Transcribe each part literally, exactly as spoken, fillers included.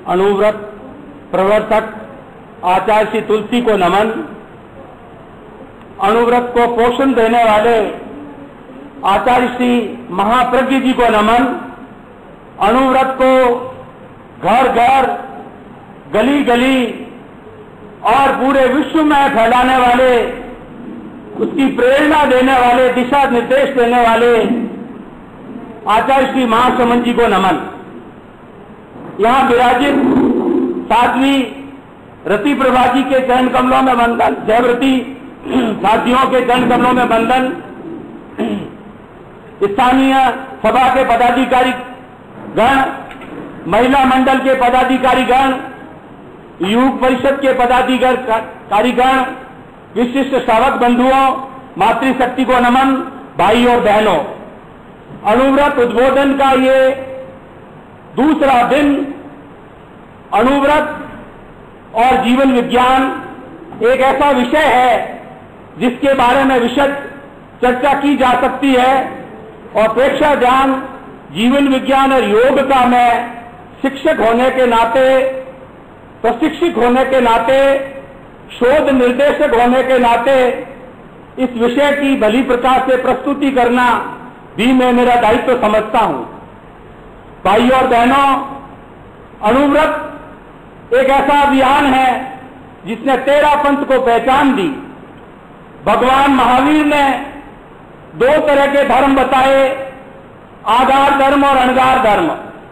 अनुव्रत प्रवर्तक आचार्य श्री तुलसी को नमन। अनुव्रत को पोषण देने वाले आचार्य श्री महाप्रज्ञ जी को नमन। अनुव्रत को घर घर, गली गली और पूरे विश्व में फैलाने वाले, उसकी प्रेरणा देने वाले, दिशा निर्देश देने वाले आचार्य श्री महासमन जी को नमन। यहां विराजित साध्वी रति प्रभा जी के चरण कमलों में वंदन, जयव्रती साथियों के चरण कमलों में वंदन। स्थानीय सभा के पदाधिकारी गण, महिला मंडल के पदाधिकारी गण, युग परिषद के पदाधिकारी गण, विशिष्ट श्रावक बंधुओं, मातृशक्ति को नमन। भाई और बहनों, अनुव्रत उद्बोधन का ये दूसरा दिन, अनुव्रत और जीवन विज्ञान एक ऐसा विषय है जिसके बारे में विशद चर्चा की जा सकती है और प्रेक्षा ज्ञान, जीवन विज्ञान और योग का मैं शिक्षक होने के नाते, प्रशिक्षक होने के नाते, शोध निर्देशक होने के नाते इस विषय की भली प्रकार से प्रस्तुति करना भी मैं मेरा दायित्व समझता हूं। भाई और बहनों, अनुव्रत एक ऐसा अभियान है जिसने तेरह पंथ को पहचान दी। भगवान महावीर ने दो तरह के धर्म बताए, आधार धर्म और अनगार धर्म।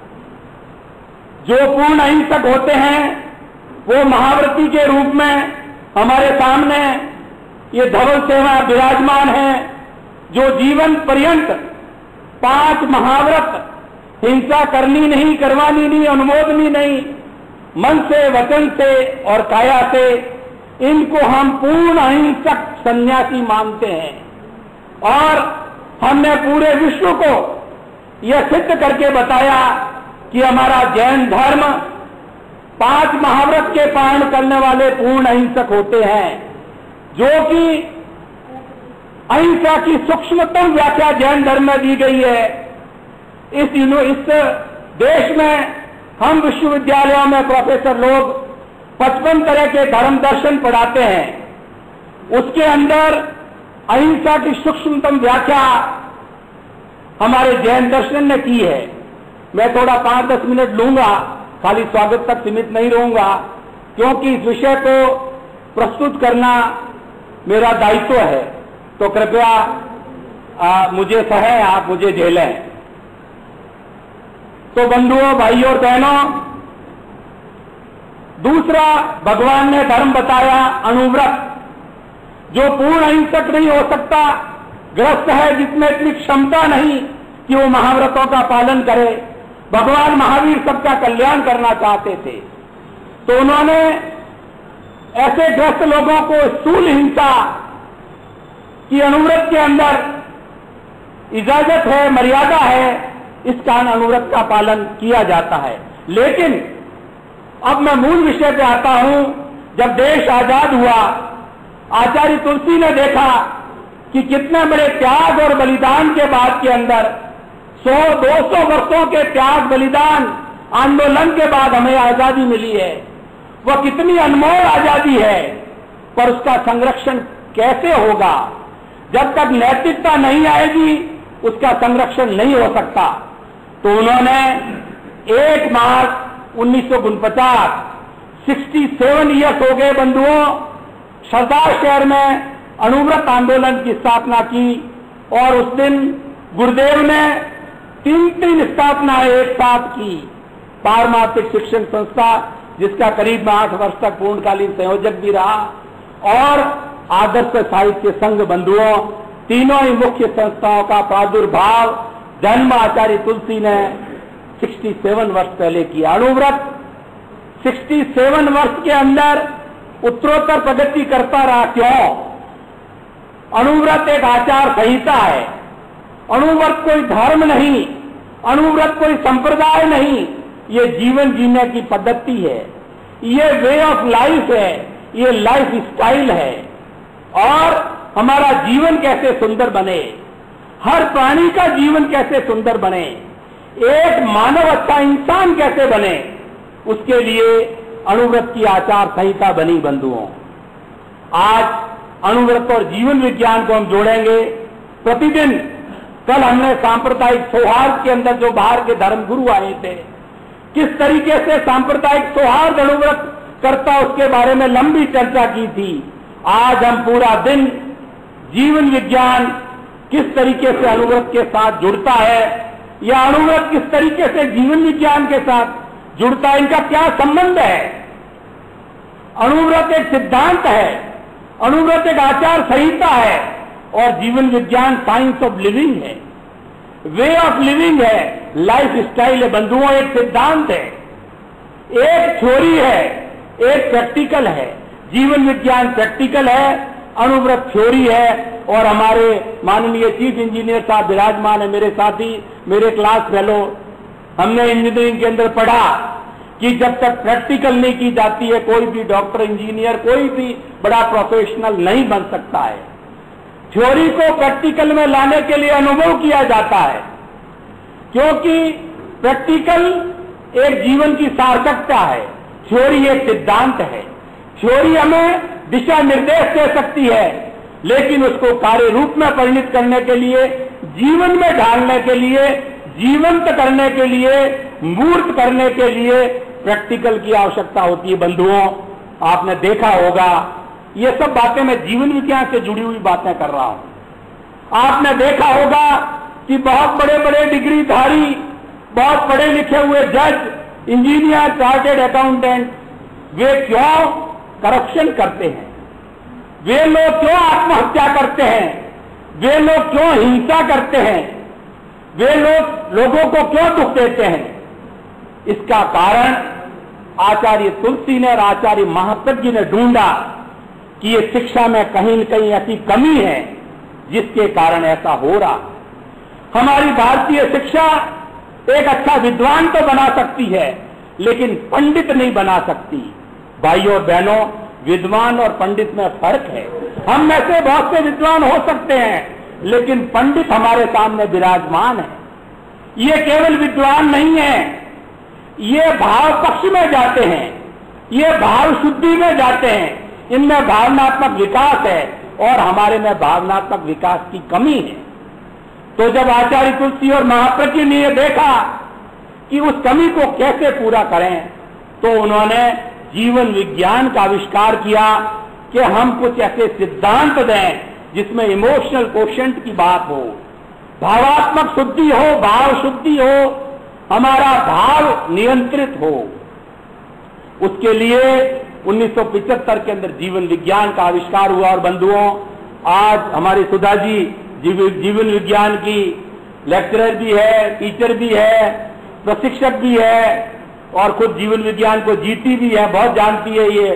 जो पूर्ण अहिंसक होते हैं वो महाव्रती के रूप में हमारे सामने ये धवल सेवा विराजमान है, जो जीवन पर्यंत पांच महाव्रत, हिंसा करनी नहीं, करवानी नहीं, अनुमोदनी नहीं, मन से, वचन से और काया से, इनको हम पूर्ण अहिंसक सन्यासी मानते हैं। और हमने पूरे विश्व को यह सिद्ध करके बताया कि हमारा जैन धर्म पांच महाव्रत के पालन करने वाले पूर्ण अहिंसक होते हैं, जो कि अहिंसा की सूक्ष्मतम व्याख्या जैन धर्म में दी गई है। इस इस देश में हम विश्वविद्यालयों में प्रोफेसर लोग पचपन तरह के धर्म दर्शन पढ़ाते हैं। उसके अंदर अहिंसा की सूक्ष्मतम व्याख्या हमारे जैन दर्शन ने की है। मैं थोड़ा पांच दस मिनट लूंगा, खाली स्वागत तक सीमित नहीं रहूंगा, क्योंकि इस विषय को प्रस्तुत करना मेरा दायित्व है। तो कृपया आ, मुझे सहें, आप मुझे झेलें। तो बंधुओं, भाइयों और बहनों, दूसरा भगवान ने धर्म बताया अनुव्रत, जो पूर्ण अहिंसक नहीं हो सकता, ग्रस्त है, जिसमें इतनी क्षमता नहीं कि वो महाव्रतों का पालन करे। भगवान महावीर सबका कल्याण करना चाहते थे, तो उन्होंने ऐसे ग्रस्त लोगों को स्थूल हिंसा की अनुव्रत के अंदर इजाजत है, मर्यादा है, इस कारण अनुव्रत का पालन किया जाता है। लेकिन अब मैं मूल विषय पे आता हूं। जब देश आजाद हुआ, आचार्य तुलसी ने देखा कि कितने बड़े त्याग और बलिदान के बाद के अंदर सौ दो सौ वर्षों के त्याग बलिदान आंदोलन के बाद हमें आजादी मिली है। वह कितनी अनमोल आजादी है, पर उसका संरक्षण कैसे होगा? जब तक नैतिकता नहीं आएगी उसका संरक्षण नहीं हो सकता। तो उन्होंने एक मार्च उन्नीस सौ उनपचास सड़सठ ईयर्स हो गए बंधुओं, सरदार शहर में अनुव्रत आंदोलन की स्थापना की। और उस दिन गुरुदेव ने तीन तीन स्थापनाएं एक साथ की। पारमार्थिक शिक्षण संस्था, जिसका करीब आठ वर्ष तक पूर्णकालीन संयोजक भी रहा, और आदर्श साहित्य संघ बंधुओं, तीनों ही मुख्य संस्थाओं का प्रादुर्भाव जन्म आचार्य तुलसी ने सड़सठ वर्ष पहले किया। अनुव्रत सड़सठ वर्ष के अंदर उत्तरोत्तर प्रगति करता रहा। क्यों? अनुव्रत एक आचार संहिता है। अनुव्रत कोई धर्म नहीं, अनुव्रत कोई संप्रदाय नहीं, ये जीवन जीने की पद्धति है, ये वे ऑफ लाइफ है, ये लाइफ स्टाइल है। और हमारा जीवन कैसे सुंदर बने, हर प्राणी का जीवन कैसे सुंदर बने, एक मानव अच्छा इंसान कैसे बने, उसके लिए अणुव्रत की आचार संहिता बनी बंधुओं। आज अणुव्रत और जीवन विज्ञान को हम जोड़ेंगे। प्रतिदिन कल हमने सांप्रदायिक सौहार्द के अंदर जो बाहर के धर्मगुरु आए थे, किस तरीके से सांप्रदायिक सौहार्द अणुव्रत करता उसके बारे में लंबी चर्चा की थी। आज हम पूरा दिन जीवन विज्ञान किस तरीके से अणुव्रत के साथ जुड़ता है या अणुव्रत किस तरीके से जीवन विज्ञान के साथ जुड़ता है, इनका क्या संबंध है। अणुव्रत एक सिद्धांत है, अणुव्रत एक आचार संहिता है और जीवन विज्ञान साइंस ऑफ लिविंग है, वे ऑफ लिविंग है, लाइफ स्टाइल है बंधुओं। एक सिद्धांत है, एक थ्योरी है, एक प्रैक्टिकल है। जीवन विज्ञान प्रैक्टिकल है, अणुव्रत थ्योरी है। और हमारे माननीय चीफ इंजीनियर साहब विराजमान है, मेरे साथी, मेरे क्लास फेलो। हमने इंजीनियरिंग के अंदर पढ़ा कि जब तक प्रैक्टिकल नहीं की जाती है कोई भी डॉक्टर, इंजीनियर, कोई भी बड़ा प्रोफेशनल नहीं बन सकता है। थ्योरी को प्रैक्टिकल में लाने के लिए अनुभव किया जाता है, क्योंकि प्रैक्टिकल एक जीवन की सार्थकता है, थ्योरी एक सिद्धांत है। थ्योरी हमें दिशा निर्देश दे सकती है, लेकिन उसको कार्य रूप में परिणित करने के लिए, जीवन में ढालने के लिए, जीवंत करने के लिए, मूर्त करने के लिए प्रैक्टिकल की आवश्यकता होती है बंधुओं। आपने देखा होगा, ये सब बातें मैं जीवन विज्ञान से जुड़ी हुई बातें कर रहा हूं। आपने देखा होगा कि बहुत बड़े बड़े डिग्रीधारी, बहुत पढ़े लिखे हुए जज, इंजीनियर, चार्टेड अकाउंटेंट, वे क्यों करप्शन करते हैं, वे लोग क्यों आत्महत्या करते हैं, वे लोग क्यों हिंसा करते हैं, वे लोग लोगों को क्यों दुख देते हैं। इसका कारण आचार्य तुलसी ने और आचार्य महाप्रज्ञ ने ढूंढा कि ये शिक्षा में कहीं न कहीं ऐसी कमी है जिसके कारण ऐसा हो रहा। हमारी भारतीय शिक्षा एक अच्छा विद्वान तो बना सकती है, लेकिन पंडित नहीं बना सकती। भाइयों और बहनों, विद्वान और पंडित में फर्क है। हम में से बहुत से विद्वान हो सकते हैं, लेकिन पंडित हमारे सामने विराजमान है। ये केवल विद्वान नहीं है, ये भाव पक्ष में जाते हैं, ये भाव शुद्धि में जाते हैं। इनमें भावनात्मक विकास है और हमारे में भावनात्मक विकास की कमी है। तो जब आचार्य तुलसी और महाप्रज्ञ ने यह देखा कि उस कमी को कैसे पूरा करें, तो उन्होंने जीवन विज्ञान का आविष्कार किया कि हम कुछ ऐसे सिद्धांत दें जिसमें इमोशनल कोशेंट की बात हो, भावात्मक शुद्धि हो, भाव शुद्धि हो, हमारा भाव नियंत्रित हो। उसके लिए उन्नीस सौ पिचहत्तर के अंदर जीवन विज्ञान का आविष्कार हुआ। और बंधुओं, आज हमारे सुधा जी जीवन विज्ञान की लेक्चरर भी है, टीचर भी है, प्रशिक्षक भी है और खुद जीवन विज्ञान को जीती भी है, बहुत जानती है ये।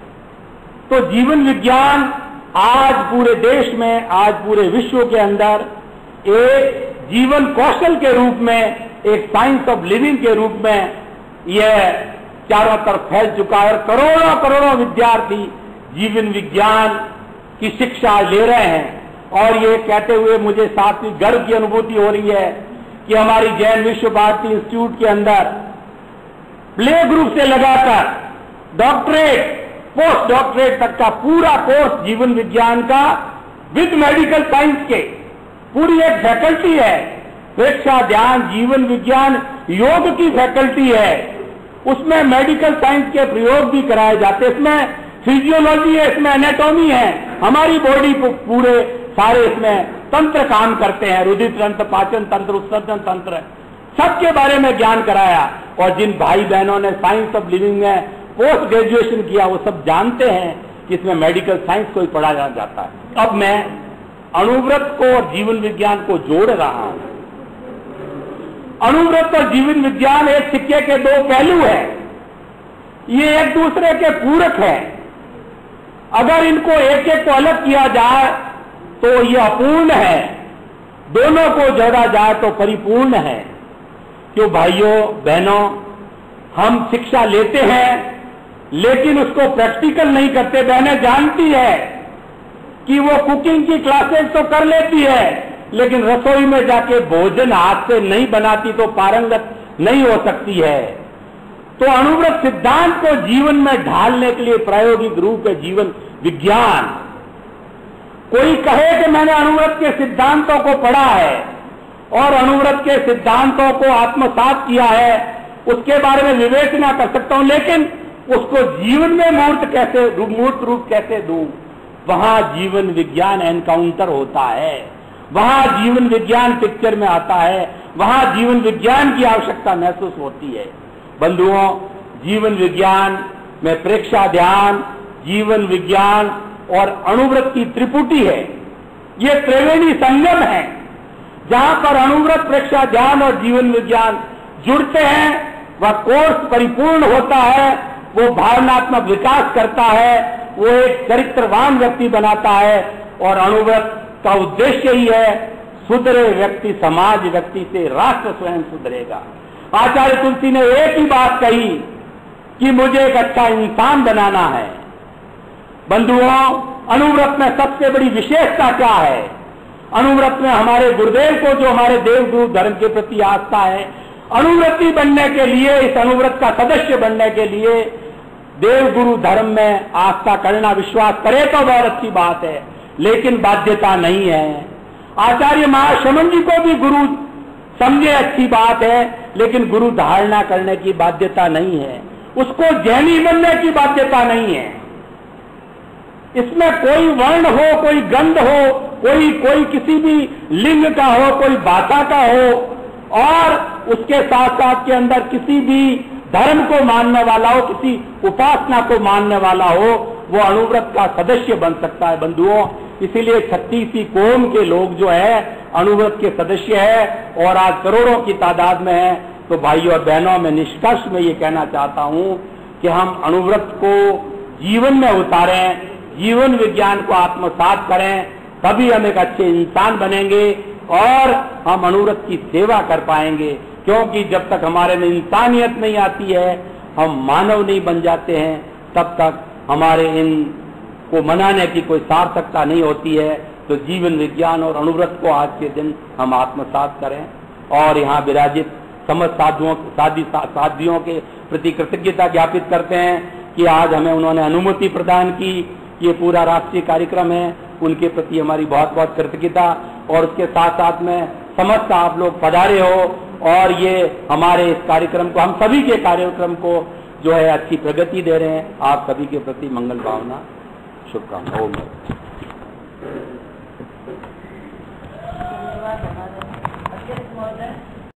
तो जीवन विज्ञान आज पूरे देश में, आज पूरे विश्व के अंदर एक जीवन कौशल के रूप में, एक साइंस ऑफ लिविंग के रूप में यह चारों तरफ फैल चुका है। करोड़ों करोड़ों विद्यार्थी जीवन विज्ञान की शिक्षा ले रहे हैं। और ये कहते हुए मुझे साथ ही गर्व की अनुभूति हो रही है कि हमारी जैन विश्व भारती इंस्टीट्यूट के अंदर प्ले ग्रुप से लगाकर डॉक्टरेट, पोस्ट डॉक्टरेट तक का पूरा कोर्स जीवन विज्ञान का विद मेडिकल साइंस के पूरी एक फैकल्टी है। प्रेक्षा, ध्यान, जीवन विज्ञान, योग की फैकल्टी है। उसमें मेडिकल साइंस के प्रयोग भी कराए जाते हैं। इसमें फिजियोलॉजी है, इसमें एनाटॉमी है, हमारी बॉडी पूरे सारे इसमें तंत्र काम करते हैं, रुधिर तंत्र, पाचन तंत्र, उत्सर्जन तंत्र, सबके बारे में ज्ञान कराया। और जिन भाई बहनों ने साइंस ऑफ लिविंग में पोस्ट ग्रेजुएशन किया वो सब जानते हैं कि इसमें मेडिकल साइंस को ही पढ़ा जाता है। अब मैं अणुव्रत को और जीवन विज्ञान को जोड़ रहा हूं। अणुव्रत और जीवन विज्ञान एक सिक्के के दो पहलू हैं, ये एक दूसरे के पूरक हैं। अगर इनको एक एक को अलग किया जाए तो ये अपूर्ण है, दोनों को जोड़ा जाए तो परिपूर्ण है। क्यों भाइयों बहनों, हम शिक्षा लेते हैं लेकिन उसको प्रैक्टिकल नहीं करते। बहनें जानती है कि वो कुकिंग की क्लासेस तो कर लेती है, लेकिन रसोई में जाके भोजन हाथ से नहीं बनाती तो पारंगत नहीं हो सकती है। तो अणुव्रत सिद्धांत को जीवन में ढालने के लिए प्रायोगिक रूप है जीवन विज्ञान। कोई कहे कि मैंने अणुव्रत के सिद्धांतों को पढ़ा है और अणुव्रत के सिद्धांतों को आत्मसात किया है, उसके बारे में विवेचना कर सकता हूं, लेकिन उसको जीवन में मूर्त कैसे मूर्त रूप कैसे दूं? वहां जीवन विज्ञान एनकाउंटर होता है, वहां जीवन विज्ञान पिक्चर में आता है, वहां जीवन विज्ञान की आवश्यकता महसूस होती है। बंधुओं, जीवन विज्ञान में प्रेक्षा ध्यान, जीवन विज्ञान और अणुव्रत की त्रिपुटी है। ये त्रिवेणी संगम है जहां पर अणुव्रत, प्रेक्षा ध्यान और जीवन विज्ञान जुड़ते हैं। वह कोर्स परिपूर्ण होता है, वो भावनात्मक विकास करता है, वो एक चरित्रवान व्यक्ति बनाता है। और अणुव्रत का उद्देश्य ही है सुधरे व्यक्ति समाज व्यक्ति से राष्ट्र स्वयं सुधरेगा। आचार्य तुलसी ने एक ही बात कही कि मुझे एक अच्छा इंसान बनाना है। बंधुओं, अणुव्रत में सबसे बड़ी विशेषता क्या है? अणुव्रत में हमारे गुरुदेव को जो हमारे देवगुरु धर्म के प्रति आस्था है, अणुव्रती बनने के लिए, इस अणुव्रत का सदस्य बनने के लिए देवगुरु धर्म में आस्था करना, विश्वास करे तो बहुत अच्छी बात है, लेकिन बाध्यता नहीं है। आचार्य महाशमन जी को भी गुरु समझे अच्छी बात है, लेकिन गुरु धारणा करने की बाध्यता नहीं है, उसको जैनी बनने की बाध्यता नहीं है। इसमें कोई वर्ण हो, कोई गंध हो, कोई कोई किसी भी लिंग का हो, कोई भाषा का हो, और उसके साथ साथ के अंदर किसी भी धर्म को मानने वाला हो, किसी उपासना को मानने वाला हो, वो अणुव्रत का सदस्य बन सकता है। बंधुओं, इसीलिए छत्तीसी कोम के लोग जो है अणुव्रत के सदस्य है और आज करोड़ों की तादाद में है। तो भाइयों और बहनों, मैं निष्कर्ष में ये कहना चाहता हूं कि हम अणुव्रत को जीवन में उतारें, जीवन विज्ञान को आत्मसात करें, तभी हम एक अच्छे इंसान बनेंगे और हम अणुव्रत की सेवा कर पाएंगे। क्योंकि जब तक हमारे में इंसानियत नहीं आती है, हम मानव नहीं बन जाते हैं, तब तक हमारे इन को मनाने की कोई सार्थकता नहीं होती है। तो जीवन विज्ञान और अणुव्रत को आज के दिन हम आत्मसात करें और यहाँ विराजित समस्त साधुओं साधी साधियों के प्रति कृतज्ञता ज्ञापित करते हैं कि आज हमें उन्होंने अनुमति प्रदान की। ये पूरा राष्ट्रीय कार्यक्रम है, उनके प्रति हमारी बहुत बहुत कृतज्ञता। और उसके साथ साथ में समस्त आप लोग पधारे हो और ये हमारे इस कार्यक्रम को, हम सभी के कार्यक्रम को जो है अच्छी प्रगति दे रहे हैं। आप सभी के प्रति मंगल भावना, शुभकामना। ओम। धन्यवाद हमारे अध्यक्ष महोदय।